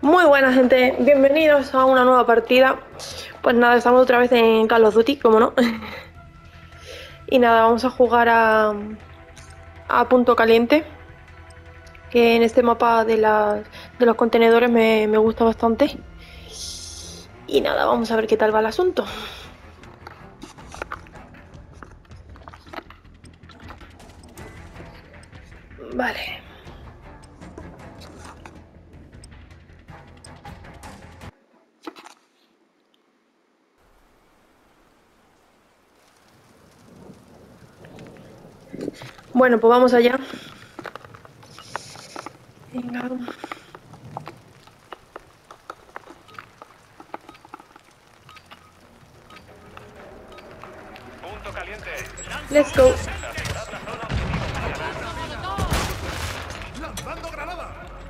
Muy buena gente, bienvenidos a una nueva partida. Pues nada, estamos otra vez en Call of Duty, como no. Y nada, vamos a jugar a Punto Caliente, que en este mapa de los contenedores me gusta bastante. Y nada, vamos a ver qué tal va el asunto. Vale. Bueno, pues vamos allá. Venga. Punto caliente. Let's go. Lanzando granada.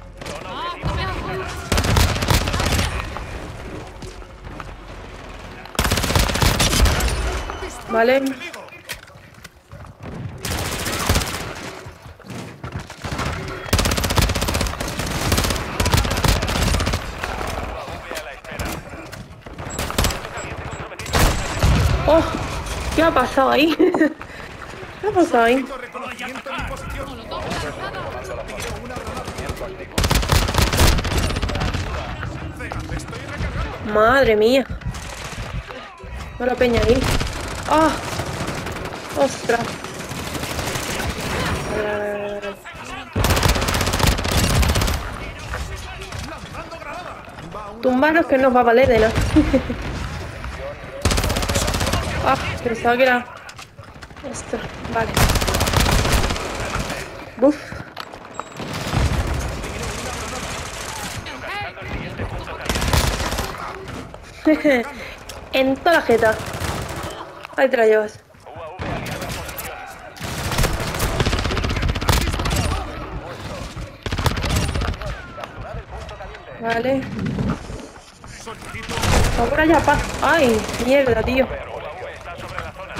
Vale. Oh, ¿qué ha pasado ahí? ¿Qué ha pasado ahí? Reconocimiento en mi posición. Estoy recargando. Madre mía. No la peña ahí. ¡Ah! ¡Ostras! Lanzando granada. Tumbaros que no os va a valer de nada. Ah, pensaba que era esto. Vale. Buf. En toda la jeta. Ahí te la llevas. Vale. Ahora ya paz. Ay, mierda, tío. Está sobre la zona.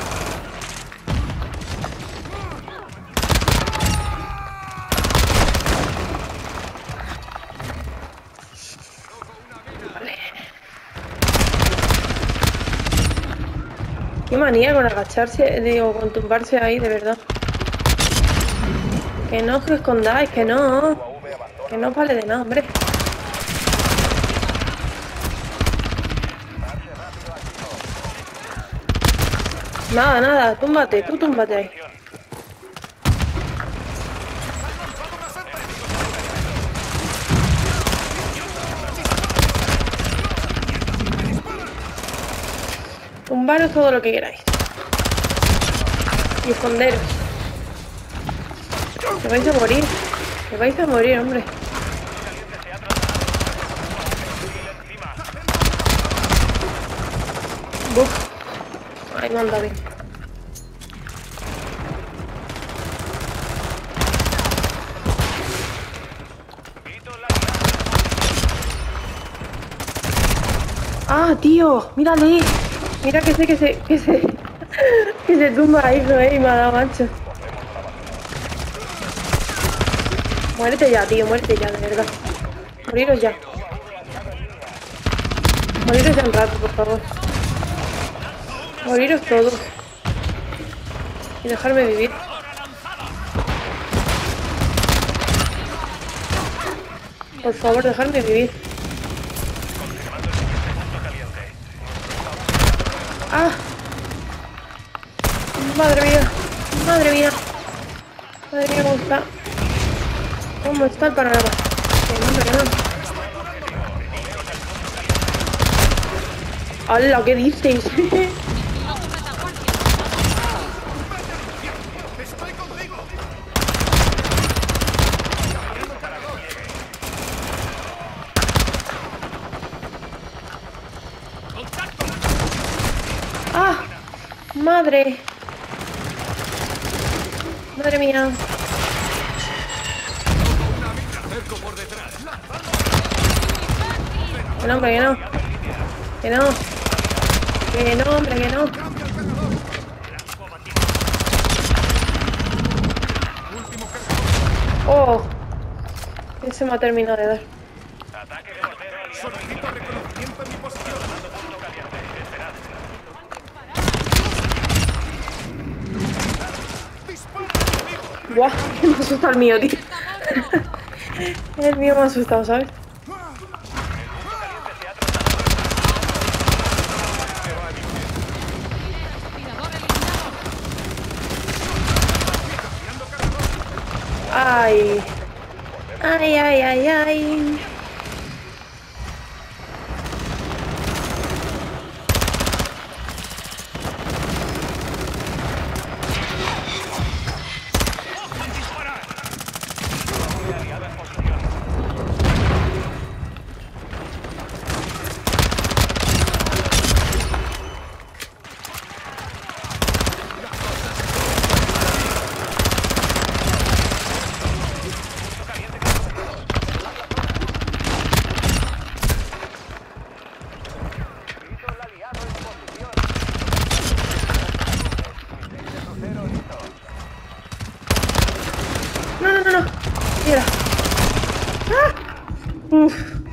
Qué manía con agacharse, digo, con tumbarse ahí, de verdad. Que no os escondáis, que no. Que no os vale de nada, hombre. Nada, nada, túmbate, tú túmbate ahí. Tumbaros todo lo que queráis. Y esconderos. Que vais a morir. Que vais a morir, hombre. Buf. Ahí me anda bien. Ah, tío, mírale. Mira que que se tumba ahí, y me ha dado mancho. Muérete ya, tío, muérete ya, de verdad. Moriros ya. Moriros ya un rato, por favor. Moriros todos. Y dejarme vivir. Por favor, dejarme vivir. ¡Ah! ¡Madre mía! ¡Madre mía! ¡Madre mía, cómo está! ¿Cómo está el panorama? Que no, hombre, que no. ¡Hala! ¿Qué dices? Estoy contigo. ¡Ah! ¡Madre! ¡Madre mía! Que no, hombre, que no. Que no. Que no, hombre, que no. Oh. Ese me ha terminado de dar. Ataque Solicito reconocimiento en mi posición. Buah, me ha asustado el mío, tío. El mío me ha asustado, ¿sabes? Ay. Ay, ay, ay, ay. No, no, no, no. Mira. ¡Ah! Uf.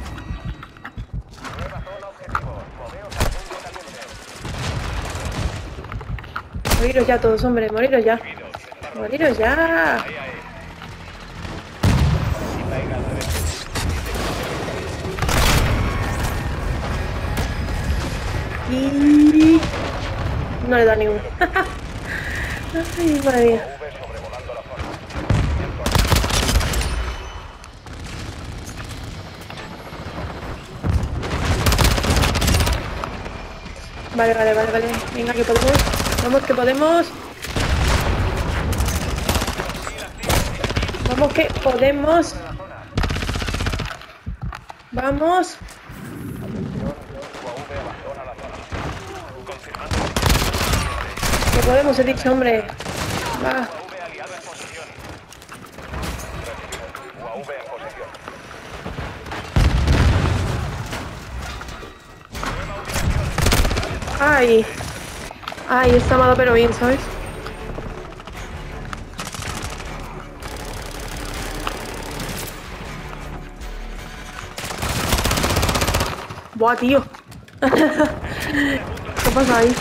Moriros ya todos, hombre. Moriros ya. Moriros ya. Y... no le da ni uno. Ay, madre mía. Vale, vale, vale, vale. Venga, que podemos. Vamos, que podemos. Vamos, que podemos. Vamos. Que podemos, he dicho, hombre. Va. Ay. Ay, está malo pero bien, ¿sabes? Buah, tío. ¿Qué pasa ahí?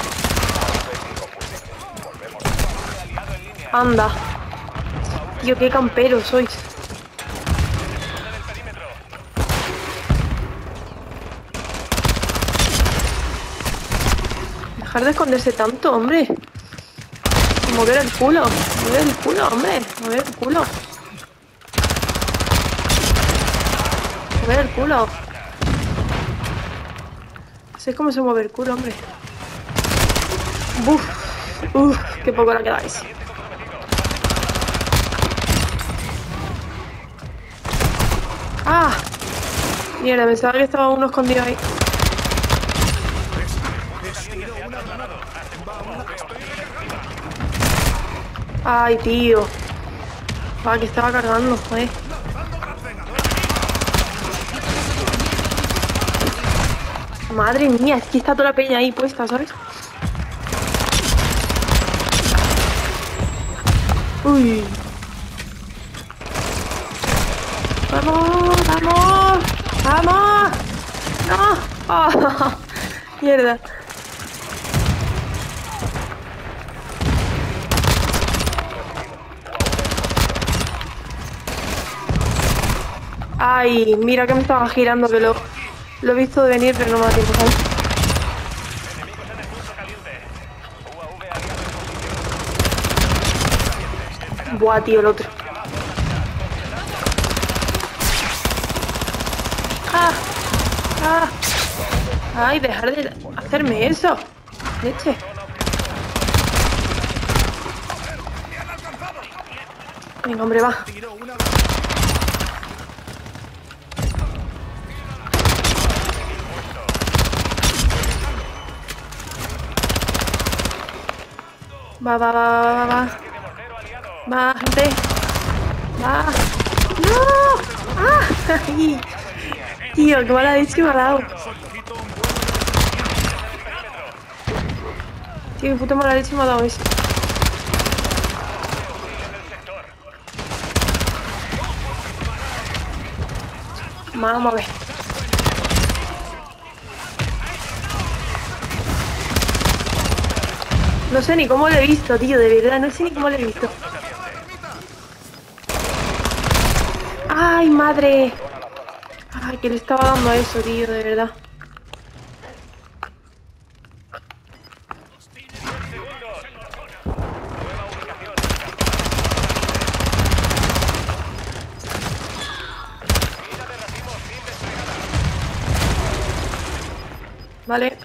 Anda. Tío, qué camperos sois. Dejar de esconderse tanto, hombre. Mover el culo. Mover el culo, hombre. Mover el culo. Mover el culo. Sé cómo se mueve el culo, hombre. Uf. Uf, qué poco la quedáis. ¡Ah! Mierda, pensaba que estaba uno escondido ahí. Ay, tío. Va, que estaba cargando, joder. Madre mía, es que está toda la peña ahí puesta, ¿sabes? Uy. ¡Vamos! ¡Vamos! ¡Vamos! ¡No! ¡Oh! Mierda. Ay, mira que me estaba girando, que lo he visto de venir, pero no me da tiempo, ¿sabes? Buah, tío, el otro. ¡Ah! ¡Ah! ¡Ay, dejar de hacerme eso! Leche. Venga, hombre, va. Va, va, va, va, va. Va, gente. Va. ¡No! ¡Ah! Ay. Tío, qué mala leche me ha dado. Tío, qué puta mala leche me ha dado eso. Vamos a ver. No sé ni cómo lo he visto, tío, de verdad, no sé ni cómo lo he visto. ¡Ay, madre! Ay, que le estaba dando a eso, tío, de verdad. Vale.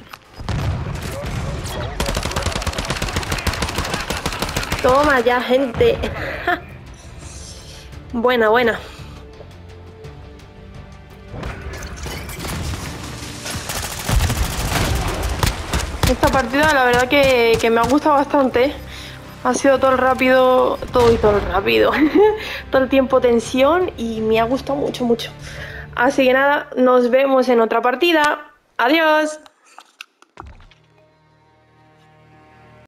Toma ya, gente. Buena, buena. Esta partida la verdad que me ha gustado bastante. Ha sido todo el rápido, todo el rápido. Todo el tiempo tensión y me ha gustado mucho, mucho. Así que nada, nos vemos en otra partida. Adiós.